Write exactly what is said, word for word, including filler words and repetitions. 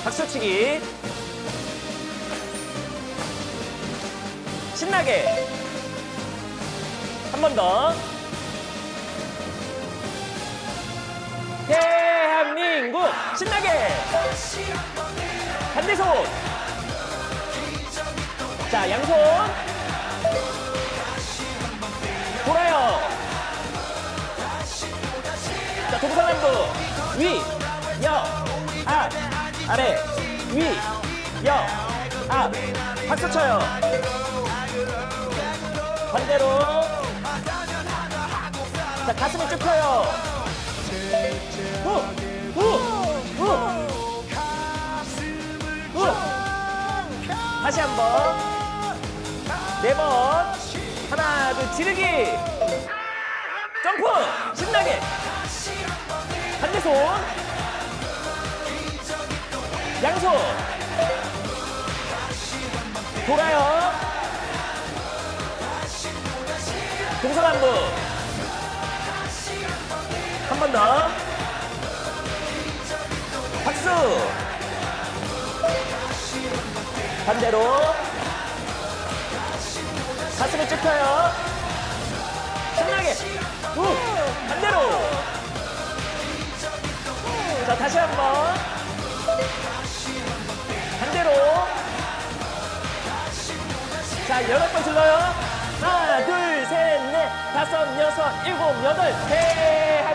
박수치기. 신나게. 한 번 더. 대한민국 신나게. 반대손. 자, 양손. 돌아요. 자, 동서남북. 위, 여, 앞, 아래. 위, 여, 앞. 박수 쳐요. 반대로. 자, 가슴을 쭉 펴요. 후, 후, 후, 후. 다시 한 번. 네 번. 하나, 둘, 지르기. 점프. 신나게. 반대손. 양손. 돌아요. 동서남북. 한 번 더. 박수. 반대로. 가슴을 쭉 펴요. 신나게. 후. 반대로. 자, 다시 한 번. 반대로. 자, 여덟 번 질러요. 하나, 둘, 셋, 넷, 다섯, 여섯, 일곱, 여덟. 대한민국